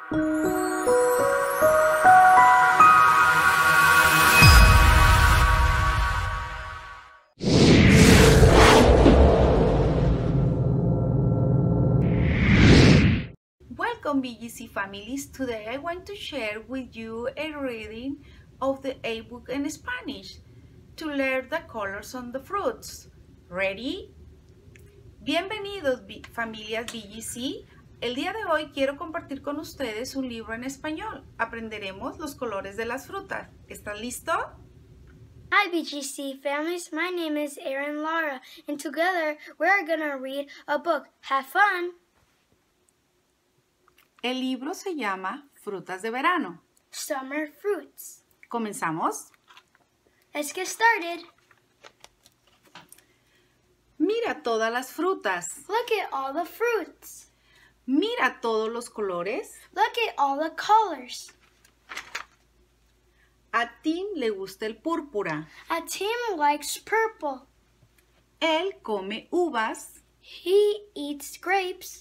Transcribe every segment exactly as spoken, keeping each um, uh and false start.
Welcome B G C families. Today I want to share with you a reading of the A-book in Spanish to learn the colors on the fruits. Ready? Bienvenidos familias B G C. El día de hoy quiero compartir con ustedes un libro en español. Aprenderemos los colores de las frutas. ¿Estás listo? Hi B G C families, my name is Aaron Lara and together we're gonna read a book. Have fun! El libro se llama Frutas de Verano. Summer Fruits. ¿Comenzamos? Let's get started. Mira todas las frutas. Look at all the fruits. Mira todos los colores. Look at all the colors. A Tim le gusta el púrpura. A Tim likes purple. Él come uvas. He eats grapes.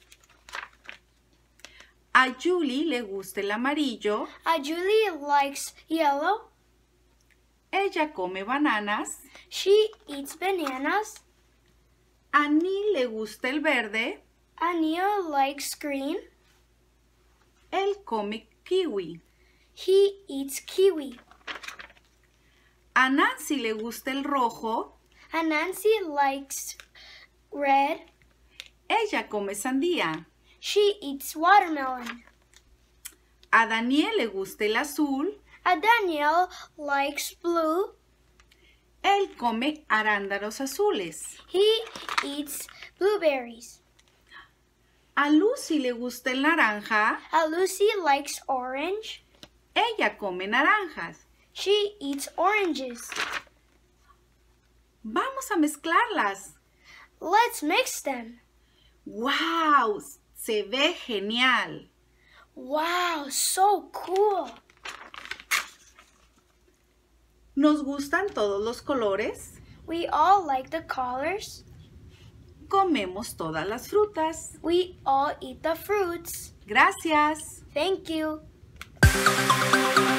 A Julie le gusta el amarillo. A Julie likes yellow. Ella come bananas. She eats bananas. A Neil le gusta el verde. A Neil likes green. Él come kiwi. He eats kiwi. A Nancy le gusta el rojo. A Nancy likes red. Ella come sandía. She eats watermelon. A Daniel le gusta el azul. A Daniel likes blue. Él come arándanos azules. He eats blueberries. A Lucy le gusta el naranja. A Lucy likes orange. Ella come naranjas. She eats oranges. Vamos a mezclarlas. Let's mix them. ¡Wow! Se ve genial. Wow, so cool. ¿Nos gustan todos los colores? We all like the colors. Comemos todas las frutas. We all eat the fruits. Gracias. Thank you.